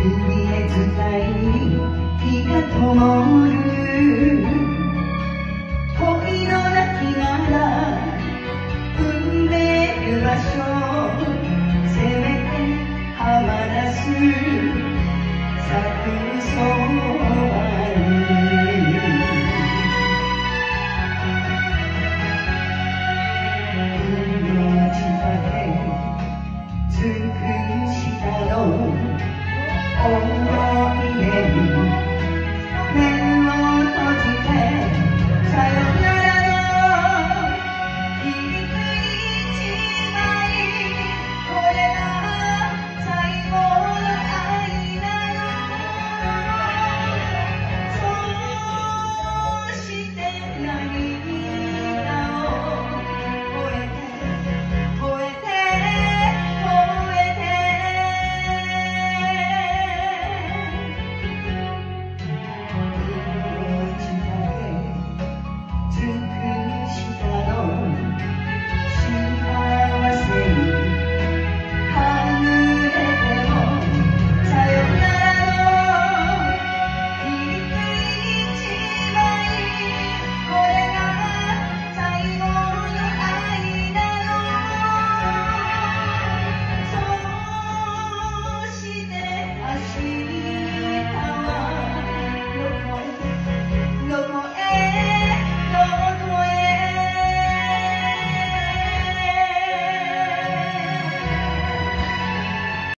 へ伝い火が灯る恋の亡き運命る場所せめて浜田す咲くそばに海の近で尽くしたの思い出に目を閉じてさよならの響く一枚これが最後の愛なのそうして涙を越えて明日